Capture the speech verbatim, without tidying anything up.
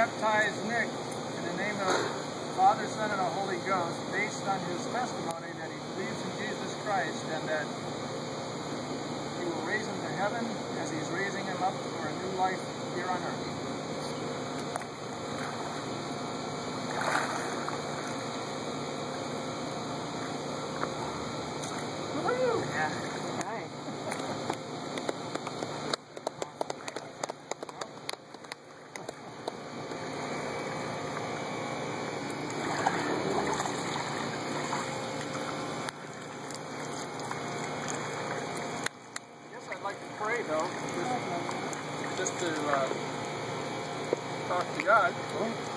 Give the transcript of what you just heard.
baptize Nick in the name of the Father, Son, and the Holy Ghost, based on his testimony that he believes in Jesus Christ and that he will raise him to heaven as he's raising him up for a new life here on earth. Woo-hoo! Yeah. Nice. I'd like to pray though, just, just to uh, talk to God.